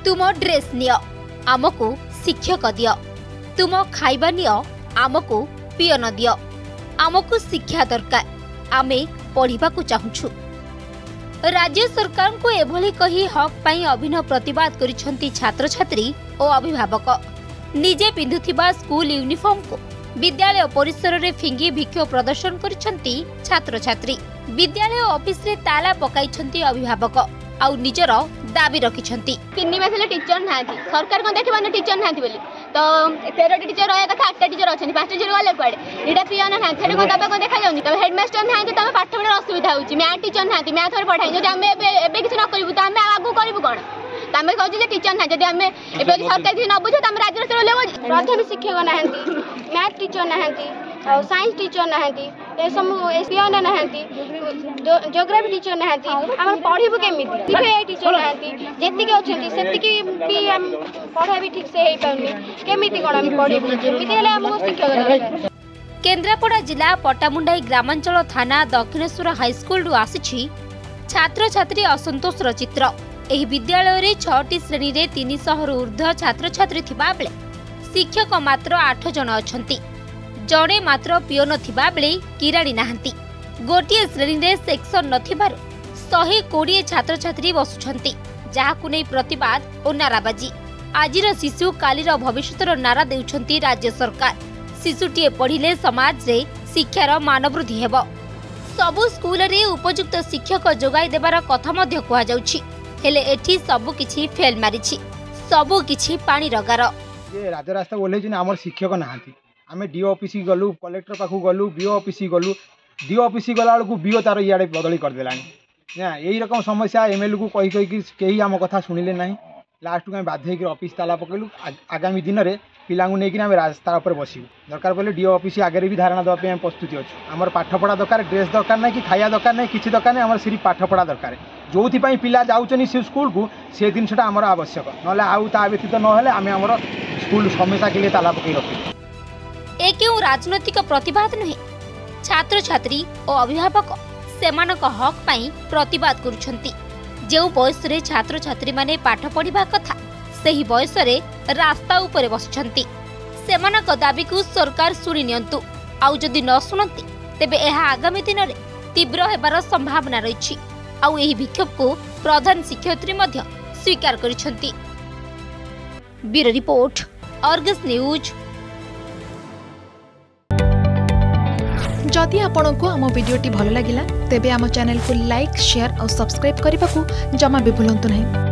तुम dress neo आमको शिक्षक दियो, तुम खाइबा नियो आमको पियन दियो, आमको शिक्षा दरकार, आमे पढ़िबा को चाहुछु। राज्य सरकार को एभली कही हक पाई अभिनव प्रतिवाद करिसंती छात्र छात्री और अभिभावक। निजे पिंधुथिबा स्कूल यूनिफॉर्म को विद्यालय परिसर रे फिंगी विक्षोभ प्रदर्शन करिसंती छात्र छात्री। विद्यालय ऑफिस रे ताला पकाइछंती अभिभावक आउ निजर दाबी रखिछंती। 3 मास ले टीचर नाथि, सरकार कोन देखिबाने टीचर नाथि बोली तो 13 टीचर रहया कथा, 8 टीचर अछनी, 5 टीचर वाले कोडे एटा पियाना ना थेरे कोन दबा को देखा जाउनी। तो हेडमास्टर नाथि तमे पाठ पढा असुविधा होची, मैथ टीचर नाथि, मैथ रे पढाई जदि हमें एबे किछ न करिबु तो हमें आगु करिबु कोन। तमे कहू जे टीचर ना जदि हमें एबे सरकार किछ न बुझो त हम राज्य स्तर लेबो। प्रधान शिक्षक नाहंती, मैथ टीचर नाहंती, साइंस टीचर नाहंती, ए समूह एसपीओन नाहंती, ज्योग्राफी टीचर नाहंती, हम पढिबु केमिति? सीपीआई टीचर नाहंती, जेति के अछंती सेति की भी हम पढा भी ठीक से हेई पाउनी, केमिति कोन हम पढिबु? केमिति हेले हमको शिक्षक दरकार। केन्द्रापड़ा जिला पटामुंडाई ग्रामांचल थाना दक्षिणेश्वर हाईस्कूल रु आसी छात्र छात्री असंतोषर चित्र। एही विद्यालय रे 6टी श्रेणी रे 300 रु ऊर्ध्व छात्र छात्री थिबा बेले शिक्षक मात्र 8 जन अछंती। जड़े मात्र पियोन थिबा बेले किराणी नाहंती। गोटिए श्रेणी रे सेक्शन नथिबारु 120 छात्र छात्री बसुछंती, जाहाकु नै प्रतिवाद और नाराबाजी। आजिर शिशु कालीर भविष्यतर नारा देउछंती राज्य सरकार। शिशुटीए पढ़िले समाज रे शिक्षार मानवृद्धि हेबो। सबु स्कूल रे उपयुक्त शिक्षक जोगाई देबार कथा मध्य कुहा जाउछि, हेले एठी सबु किछि फेल मारिछि, सबु किछि पानी रगार। ये राज्य रास्ता बोले जे हमर शिक्षक नाहंती। आमे डीओ ऑफिस गलु, कलेक्टर पाखु गलु, बीओ ऑफिस गलु, डीओ ऑफिस गला बेलू बीओ तार इे बदली करदेलानी ना। यही रकम समस्या एमएलए को कही कही आम कथा शुणिले ना। लास्ट को बाध्य होकर ऑफिस ताला पकेलु। आगामी दिन में पिला नहीं रास्ता पर बसबू, दरकार पड़े डीओ ऑफिस आगे भी धारणा देवाई आम प्रस्तुति अच्छे। आमर पाठपढ़ा दरकार, ड्रेस दरकार ना कि खाया दरकार ना, किसी दरकार नहीं, आम सिर्फ पाठपढ़ा दरकार। जो पिला जाऊँ से स्कूल को से जिनसा आमर आवश्यक, ना आउ ता व्यतीत ना आम स्कूल हमेशा के लिए ताला पकई रखी। ए क्यों राजनैतिक प्रतिवाद नुहे, छात्र छात्री और अभिभावक सेमानक हक पाई प्रतिवाद करुछंती। जेउ बयस रे छात्र छात्री माने पाठ पढ़िबा कथा सेही बयस रे रास्ता ऊपर बसछंती। सेमानक दाबी को सरकार सुनि नियंतु, आउ जदि न सुनंती तेबे एहा आगामी दिन रे तीव्र हेबार संभावना रहिछि। आउ एही विक्षोभ को प्रधान शिक्षयित्री मध्य स्वीकार करिछंती। Bureau report, Argus news. जदि आपंक आम भिडी भल लगा तेब आम चैनल को लाइक, शेयर और सब्सक्राइब करने को जमा भी भूलु नहीं।